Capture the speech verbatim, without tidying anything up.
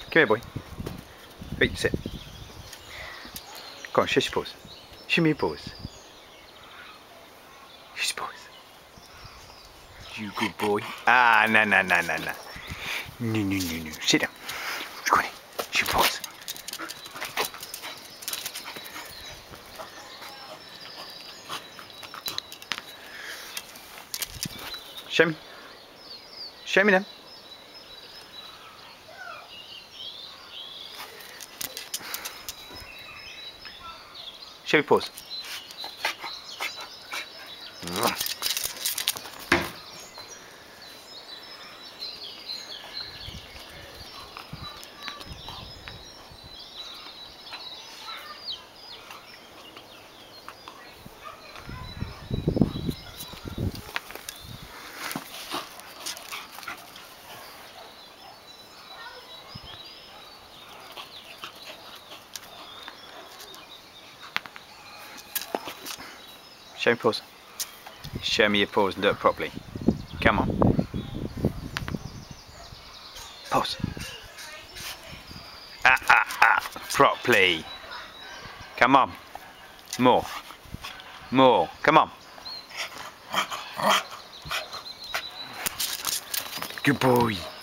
Come here, boy. Wait, sit. Go on, shush your paws. Show me your paws. Shush your paws. You good boy. Ah, no, no, no, no, no. No, no, no, no. Sit down. Go on, shush your paws. Show me. Show me them. Show your paws. Show me your paws. Show me your paws and do it properly. Come on. Paws. Ah, ah, ah. Properly. Come on. More. More. Come on. Good boy.